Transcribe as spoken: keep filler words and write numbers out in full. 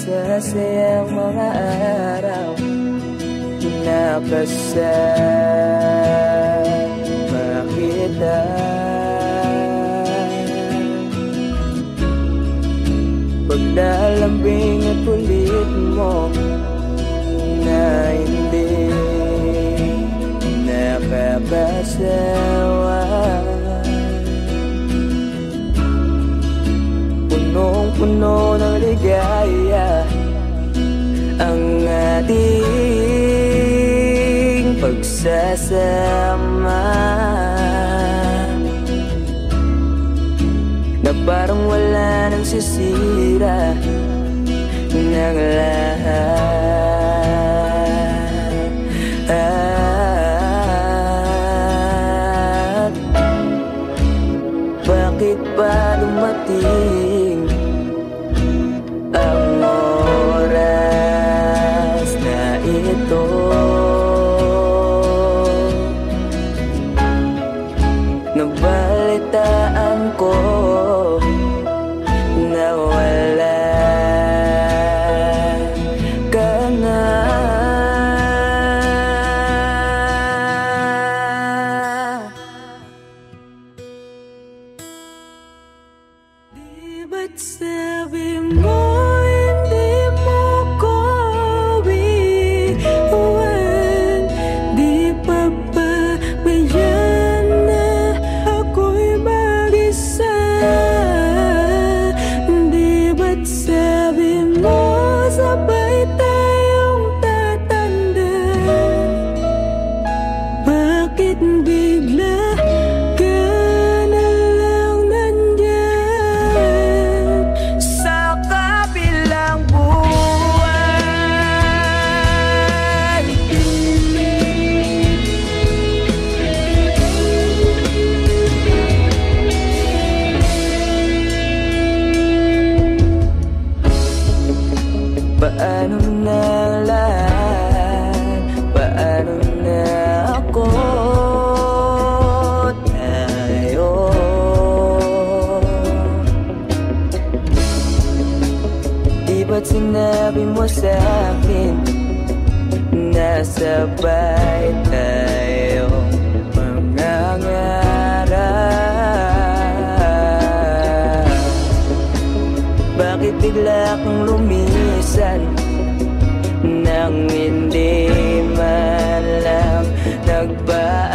masasayang mga araw na kasama kita. Pag nalambing at ulit mo na hindi nakakasawa, punong-puno ng ligaya ang ating pagsasama, na parang wala nang sisira ng lahat. At bakit ba dumating ang oras na ito? Nabalitaan ko na wala ka na. Di ba't sabi mo hindi mo ko iwan? Di pa ba bayan na ako'y mag-isa? Di ba't sabi mo sabay tayong tatanda? Bakit bigla ka na lang nandyan sa kabilang buwan? Paano na ang lahat? Paano na ako? Tayo di ba't sinabi mo sa'kin na sabay tayong mangangarap? Bakit bigla kang lumisan nang hindi man lang nagba